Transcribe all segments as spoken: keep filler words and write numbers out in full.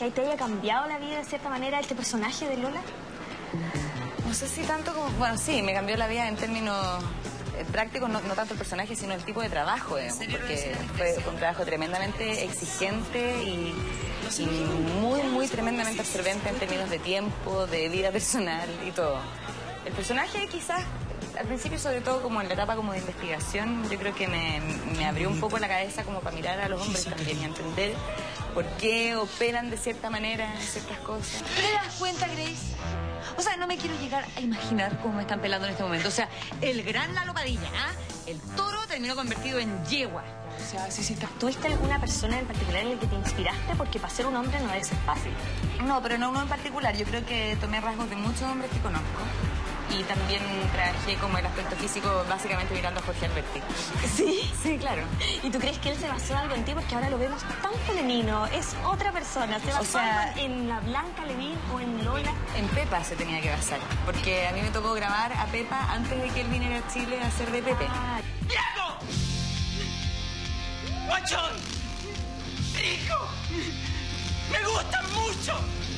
te haya cambiado la vida de cierta manera este personaje de Lola? No sé si tanto como... Bueno, sí, me cambió la vida en términos eh, prácticos, no, no tanto el personaje, sino el tipo de trabajo, digamos, porque fue un trabajo tremendamente exigente y, y muy, muy tremendamente absorbente en términos de tiempo, de vida personal y todo. El personaje quizás, al principio, sobre todo como en la etapa como de investigación, yo creo que me, me abrió un poco la cabeza como para mirar a los hombres también y entender por qué operan de cierta manera en ciertas cosas. ¿Te das cuenta, Grace? O sea, no me quiero llegar a imaginar cómo me están pelando en este momento. O sea, el gran Lalo Padilla, ¿ah? El toro terminó convertido en yegua. O sea, sí, sí, está. ¿Tuviste alguna persona en particular en la que te inspiraste? Porque para ser un hombre no debe ser fácil. No, pero no uno en particular. Yo creo que tomé rasgos de muchos hombres que conozco. Y también trabajé como el aspecto físico básicamente mirando a Jorge Alberti. ¿Sí? Sí, claro. ¿Y tú crees que él se basó algo en ti? Porque ahora lo vemos tan femenino, es otra persona. ¿Se basó O sea, algo en la Blanca Levin o en Lola? En Pepa se tenía que basar, porque a mí me tocó grabar a Pepa antes de que él viniera a Chile a hacer de Pepe. Ah. ¡Viejo! ¡Guachón! ¡Hijo! ¡Me gustan mucho!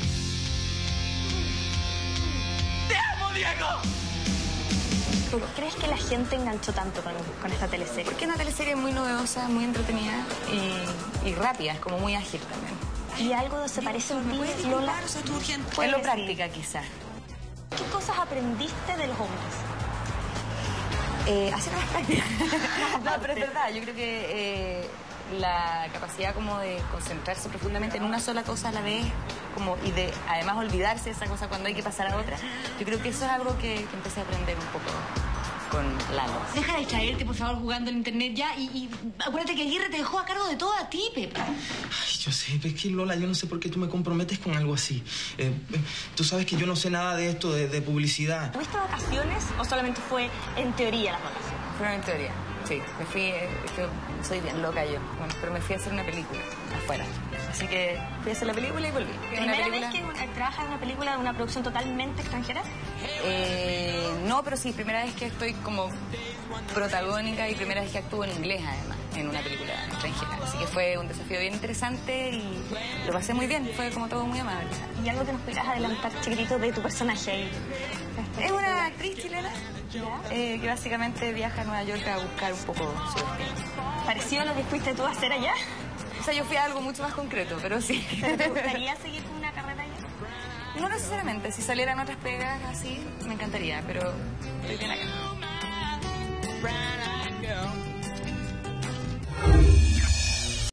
¡Te amo, Diego! ¿Por qué crees que la gente enganchó tanto con, con esta teleserie? Porque es una teleserie muy novedosa, muy entretenida y, y rápida, es como muy ágil también. ¿Y algo se parece en ti, Lola? En lo práctica, quizás. ¿Qué cosas aprendiste de los hombres? Eh, hacer las prácticas. No, pero es verdad, yo creo que eh, la capacidad como de concentrarse profundamente en una sola cosa a la vez como, y de además olvidarse de esa cosa cuando hay que pasar a otra, yo creo que eso es algo que, que empecé a aprender un poco con Lalo. Deja de distraerte, por favor, jugando en internet ya y, y acuérdate que Aguirre te dejó a cargo de todo a ti, Pepa. Ay, yo sé, pero es que Lola, yo no sé por qué tú me comprometes con algo así. Eh, eh, tú sabes que yo no sé nada de esto, de, de publicidad. ¿Tuviste vacaciones o solamente fue en teoría las vacaciones? Fueron en teoría, sí. Me fui, eh, yo soy bien loca yo, bueno, pero me fui a hacer una película afuera. Así que fui a hacer la película y volví. ¿Primera película... vez que trabajas en una película de una producción totalmente extranjera? Eh, no, pero sí, primera vez que estoy como protagónica y primera vez que actúo en inglés, además, en una película extranjera. Así que fue un desafío bien interesante y lo pasé muy bien, fue como todo muy amable. ¿Y algo que nos pudieras adelantar, chiquitito, de tu personaje ahí? Es una actriz chilena eh, que básicamente viaja a Nueva York a buscar un poco su destino. ¿Pareció a lo que fuiste tú a hacer allá? O sea, yo fui a algo mucho más concreto, pero sí. ¿Te gustaría seguir con una carrera allá? No necesariamente. Si salieran otras pegas así, me encantaría, pero estoy bien acá.